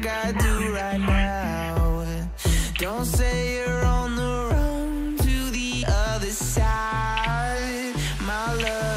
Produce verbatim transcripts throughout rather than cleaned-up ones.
like I do right now. Don't say you're on the run to the other side, my love.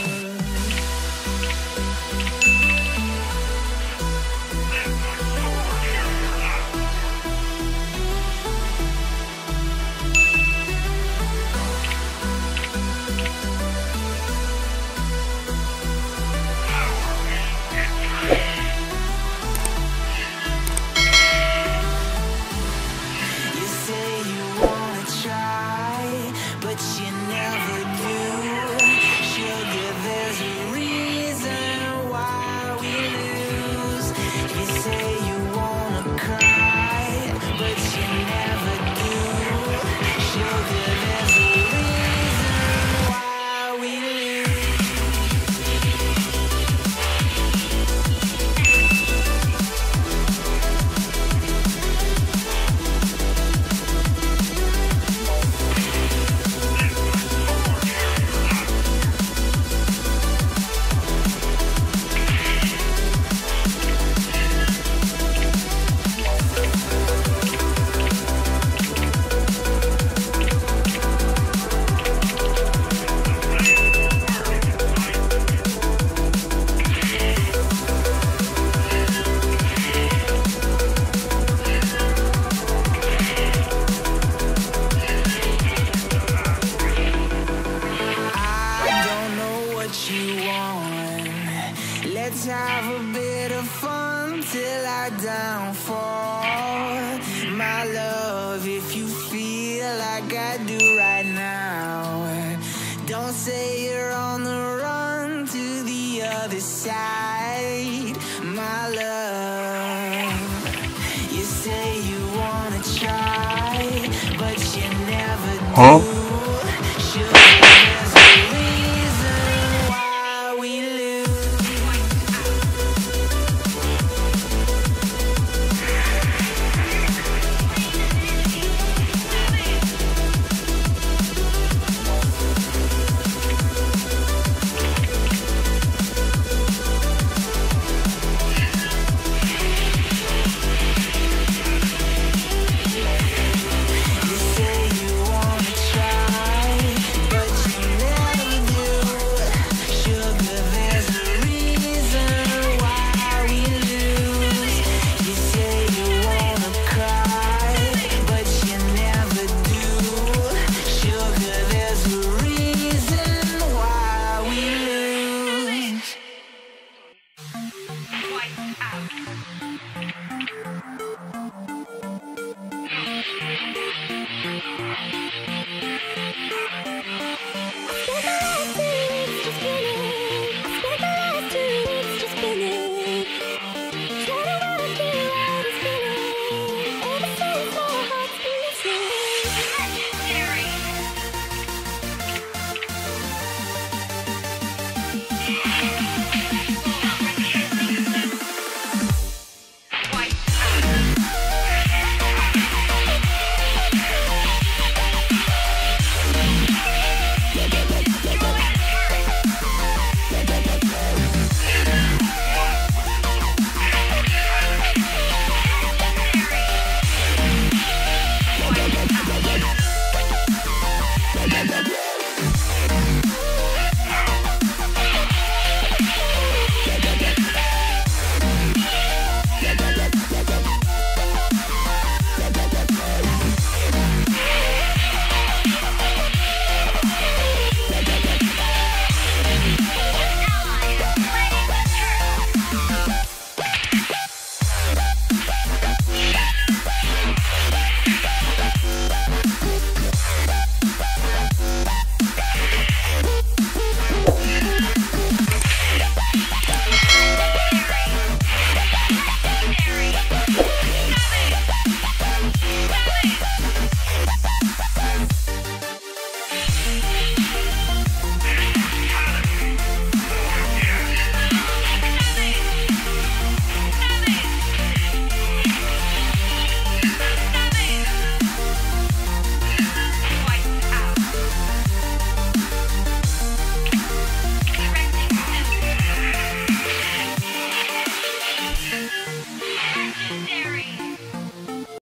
Let's have a bit of fun till I downfall, my love. If you feel like I do right now, don't say you're on the run to the other side, my love. You say you wanna try, but you never do. Huh?